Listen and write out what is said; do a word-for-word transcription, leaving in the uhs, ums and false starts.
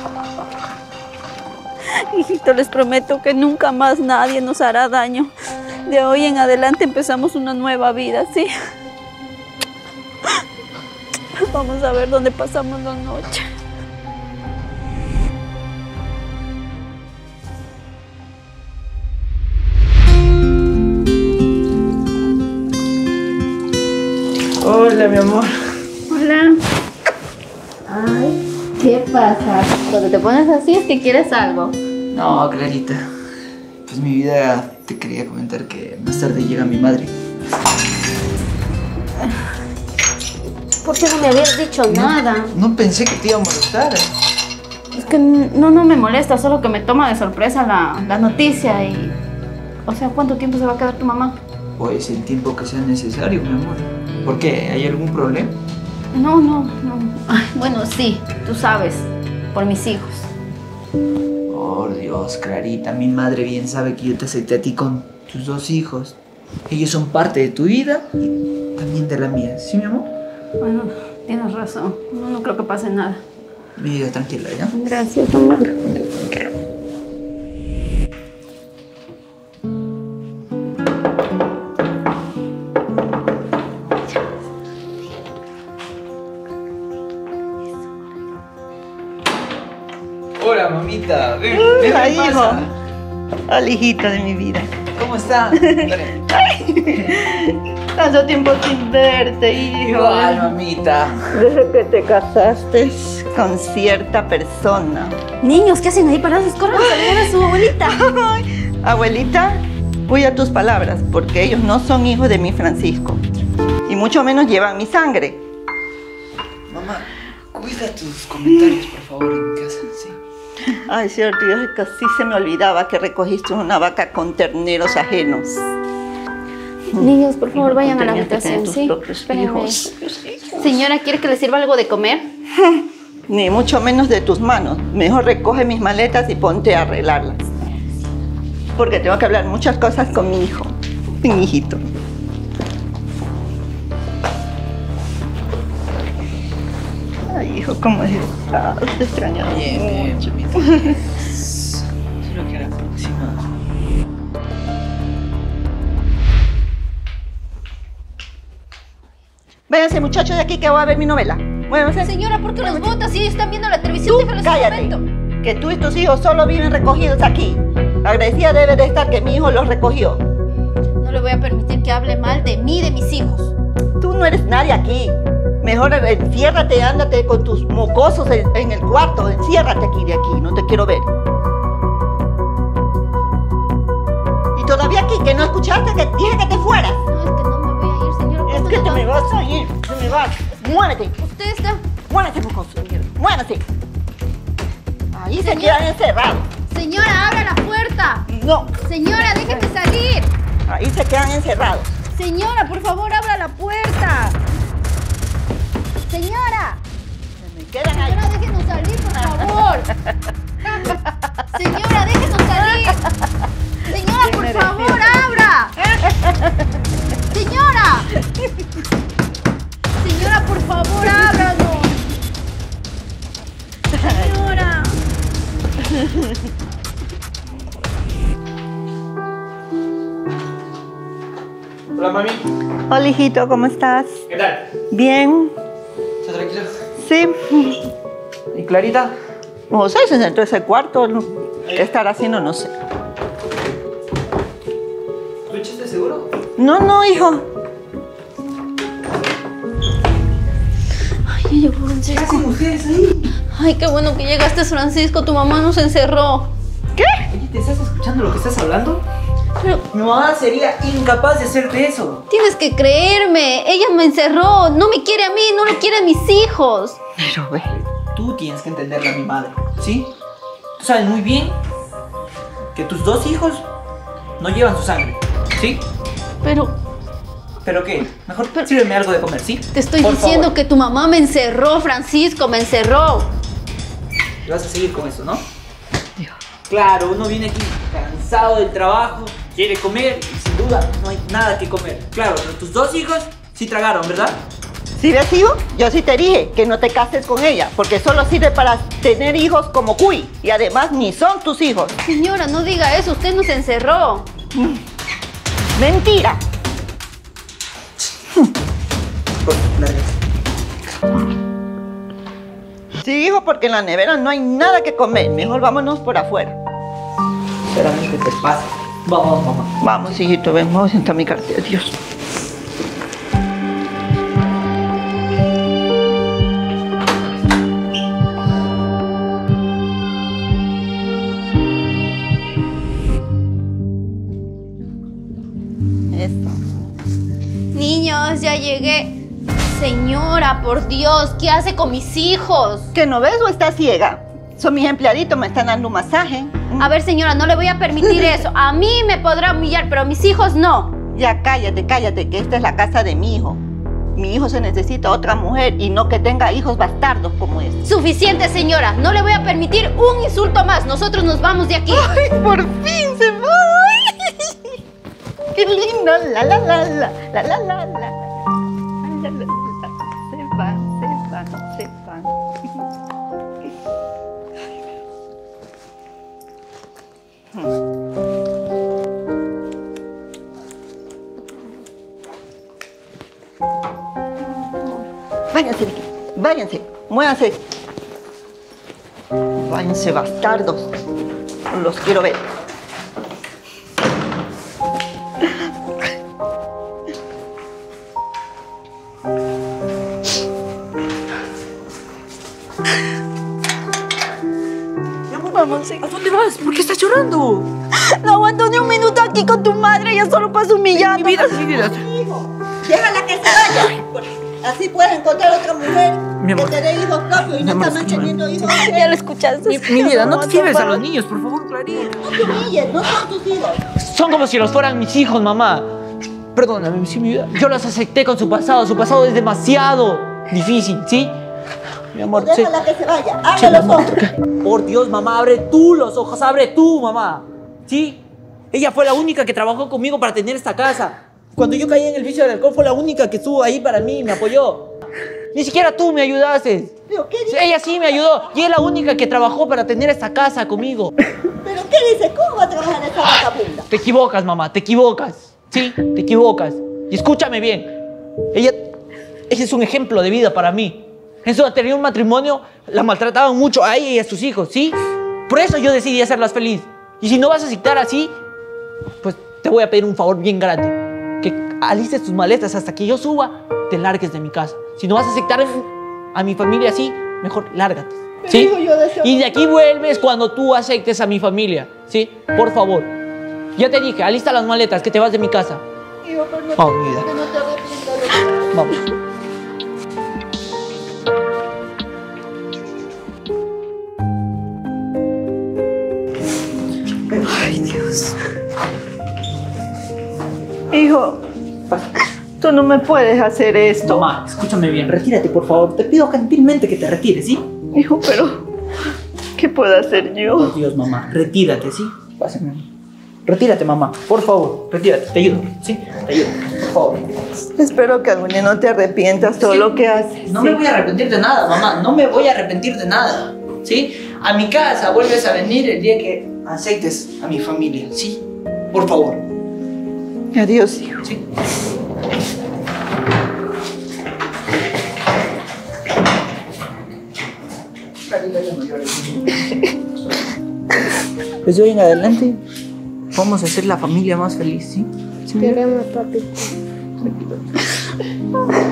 Hijito, les prometo que nunca más nadie nos hará daño. De hoy en adelante empezamos una nueva vida, ¿sí? Vamos a ver dónde pasamos la noche. Hola, mi amor. Hola. Ay, ¿qué pasa? Cuando te pones así es que quieres algo. No, Clarita. Pues mi vida, te quería comentar que más tarde llega mi madre. ¿Por qué no me habías dicho no, nada? No pensé que te iba a molestar. Es que no, no me molesta, solo que me toma de sorpresa la, la noticia y... O sea, ¿cuánto tiempo se va a quedar tu mamá? Pues el tiempo que sea necesario, mi amor. ¿Por qué? ¿Hay algún problema? No, no, no. Ay, bueno, sí, tú sabes, por mis hijos. Por Dios, Clarita, mi madre bien sabe que yo te acepté a ti con tus dos hijos. Ellos son parte de tu vida y también de la mía. ¿Sí, mi amor? Bueno, tienes razón. No, no creo que pase nada. Mi vida, tranquila, ¿ya? Gracias, amor. Hola, mamita. Ven, Hola, ven, ¿qué hijo. pasa? Hola, hijito de mi vida. ¿Cómo está? Tanto tiempo sin verte, hijo. Igual, mamita. Desde que te casaste con cierta persona. Niños, ¿qué hacen ahí parados? Corran a saludar a su abuelita. Abuelita, cuida tus palabras, porque ellos no son hijos de mi Francisco. Y mucho menos llevan mi sangre. Mamá, cuida tus comentarios, por favor, en mi casa, ¿sí? Ay, cierto, yo casi se me olvidaba que recogiste una vaca con terneros ajenos. Niños, por favor, vayan a la Tenías que tener habitación, tus ¿sí? propios Espérenme. hijos. Señora, ¿quiere que le sirva algo de comer? Ni mucho menos de tus manos. Mejor recoge mis maletas y ponte a arreglarlas. Porque tengo que hablar muchas cosas con mi hijo, mi hijito. Ay, hijo, ¿cómo estás? Te extrañaba Bien, bien, mucho. mamita. Solo que a la próxima. Váyanse, muchachos, de aquí que voy a ver mi novela. Muévanse. Señora, ¿por qué los botas si ellos están viendo la televisión? Tú, Déjalos un cállate. momento. Que tú y tus hijos solo viven recogidos aquí. Agradecida debe de estar que mi hijo los recogió. No le voy a permitir que hable mal de mí y de mis hijos. Tú no eres nadie aquí. Mejor enciérrate, ándate con tus mocosos en, en el cuarto. Enciérrate aquí de aquí, no te quiero ver. Y todavía aquí, que no escuchaste que dije que te fueras. No, es que no me voy a ir, señora. Es ¿Cómo que no te va? me vas a ir, te me vas. Muévete, Usted está... muévete, mocoso. Muévete. Ahí se Señor. quedan encerrados. Señora, abra la puerta. No, Señora, déjeme salir. ahí se quedan encerrados. Señora, por favor, abra la puerta. Señora. Se me quedan ahí. Señora, déjenos salir, por favor. Señora, déjenos salir. Señora, por favor, abra. Señora. Señora, por favor, ábranos. Señora. Hola, mami. Hola, hijito, ¿cómo estás? ¿Qué tal? Bien. ¿Estás tranquilo? Sí. ¿Y Clarita? No sé, se sentó en ese cuarto. ¿no? ¿Qué estará haciendo? No sé. ¿Tú echaste seguro? No, no, hijo. Ay, ya llegó Francisco. ¿Qué hacen ustedes ahí? Ay, qué bueno que llegaste, Francisco. Tu mamá nos encerró. ¿Qué? Oye, ¿te estás escuchando lo que estás hablando? Pero Mi mamá sería incapaz de hacerte eso. tienes que creerme. Ella me encerró. No me quiere a mí, no lo quiere a mis hijos. Pero ve. Tú tienes que entenderle a mi madre, ¿sí? Tú sabes muy bien que tus dos hijos no llevan su sangre, ¿sí? Pero ¿Pero qué? Mejor Pero- sírveme algo de comer, ¿sí? te estoy Por diciendo favor. que tu mamá me encerró, Francisco, me encerró. Y vas a seguir con eso, ¿no? Claro, uno viene aquí cansado del trabajo, quiere comer y sin duda no hay nada que comer. Claro, pero tus dos hijos sí tragaron, ¿verdad? ¿Sí ves, hijo? Yo sí te dije que no te cases con ella, porque solo sirve para tener hijos como Cuy, y además ni son tus hijos. Señora, no diga eso, usted nos encerró. ¡Mentira! Sí, hijo, porque en la nevera no hay nada que comer. Mejor vámonos por afuera. Espérame que te pase. Vamos, mamá. Vamos, hijito, ven, vamos a sentar mi cartera. Dios. Esto. Niños, ya llegué. Señora, por Dios, ¿qué hace con mis hijos? ¿Que no ves o estás ciega? Son mis empleaditos, me están dando un masaje. A ver, señora, no le voy a permitir eso. A mí me podrá humillar, pero a mis hijos no. Ya cállate, cállate, que esta es la casa de mi hijo. Mi hijo se necesita otra mujer y no que tenga hijos bastardos como este. Suficiente, señora. No le voy a permitir un insulto más. Nosotros nos vamos de aquí. ¡Ay, por fin se va! ¡Qué lindo! La, la, la, la, la, la, la, la. La, la, la. Se van, se van, se van. Váyanse, Vicky, váyanse, muévanse. Váyanse, bastardos. Los quiero ver. Vamos, ¿A dónde vas? ¿Por qué estás llorando? no aguanto ni un minuto aquí con tu madre, ya solo paso humillando. Mi vida, mi vida. Hijo, déjala que se vaya. Así puedes encontrar otra mujer Mi amor. que te dé hijos propios y Mi no amor, estás manteniendo hijos. Ya lo escuchaste. Mi, mi vida, no te lleves a los niños, por favor, Clarita. No te humilles, no son tus hijos. Son como si los fueran mis hijos, mamá. Perdóname, sí, mi vida. Yo los acepté con su pasado. Su pasado es demasiado difícil, ¿sí? Mi amor, sí. Déjala que se vaya, Sí, abre los mamá. ojos. Por Dios, mamá, abre tú los ojos, abre tú, mamá. ¿Sí? Ella fue la única que trabajó conmigo para tener esta casa. Cuando yo caí en el vicio del alcohol, fue la única que estuvo ahí para mí y me apoyó. Ni siquiera tú me ayudaste. ¿Pero qué Sí, dices? ella sí me ayudó y es la única que trabajó para tener esta casa conmigo. ¿Pero qué dices? ¿Cómo va a trabajar esa vagabunda? Te equivocas, mamá, te equivocas. Sí, te equivocas. Y escúchame bien. Ella, ella es un ejemplo de vida para mí. En su anterior matrimonio la maltrataban mucho a ella y a sus hijos, ¿sí? Por eso yo decidí hacerlas feliz. Y si no vas a aceptar así, pues te voy a pedir un favor bien grande. Que alistes tus maletas hasta que yo suba, te largues de mi casa. Si no vas a aceptar a mi familia así, mejor lárgate, ¿sí? Hijo, yo deseo- Y de aquí vuelves cuando tú aceptes a mi familia, ¿sí? Por favor. Ya te dije, alista las maletas que te vas de mi casa. Hijo, pero no, Vamos, mi vida. que no te arrepientas de nada. Vamos. Ay, Dios. Hijo, tú no me puedes hacer esto. Mamá, escúchame bien, retírate, por favor. Te pido gentilmente que te retires, ¿sí? Hijo, pero ¿qué puedo hacer yo? Por Dios, mamá, retírate, ¿sí? Pásame. Retírate, mamá, por favor, retírate, te ayudo, ¿sí? Te ayudo, por favor. Espero que algún día no te arrepientas todo Sí. lo que haces. No ¿sí? me voy a arrepentir de nada, mamá, no me voy a arrepentir de nada, ¿sí? A mi casa vuelves a venir el día que aceptes a mi familia, ¿sí? Por favor, Adiós, hijo. ¿sí? Pues de hoy en adelante vamos a ser la familia más feliz, ¿sí? ¿Sí, mi vida? Queremos, papi.